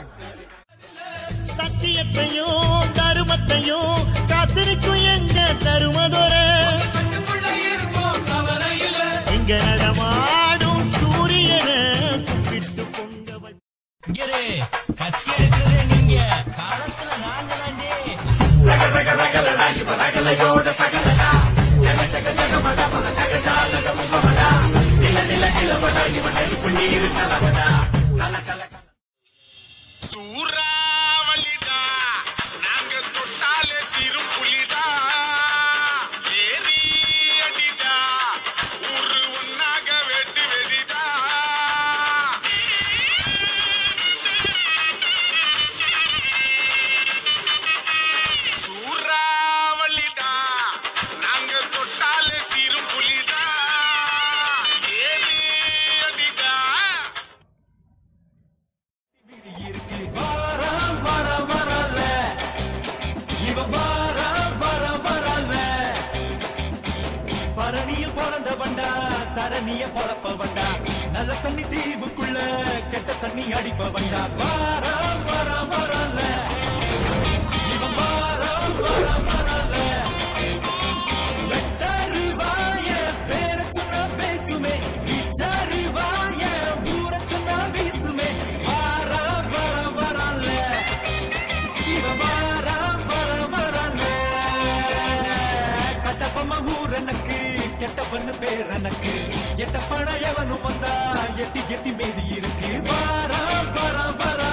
சத்தியத்தையும் தருமத்தையும் காத்திருக்கும் எங்க தருமதொர இங்க நடமாடும் சூரியனை கும்பிட்டு பொங்கவள் கத்தி எடுக்கிறதே நீங்க காலத்துல நாங்க சூறாவளிடா நாங்க தொட்டாலே சிறும் புலிடா ஏறி அடிடா ஊரு ஒன்னாக வெட்டு வெடிடா சூறாவளிடா நாங்க தொட்டாலே சிறும் புலிடா ஏறி அடிடா பரணியில் பிறந்த வண்டா தரணிய பொழப்ப வண்டா நல்ல தண்ணி தீவுக்குள்ள கெட்ட தண்ணி அடிப்ப வண்டா வாரா வாரா வரல இவன் வாரா வாரா வரல வெட்டாரு வாய பேர சொன்னா பேசுமே விச்சாரு வாய ஊர சொன்னா வீசுமே வாரா வாரா வரல இவன் வாரா வாரா வரல கட்டப்பம்மா ஊரனுக்கு கெட்டவன்னு பேர் எனக்கு எட்ட பழையவனும் வந்தா எட்டி எட்டி மீதி இருக்கு வாரா வாரா வரா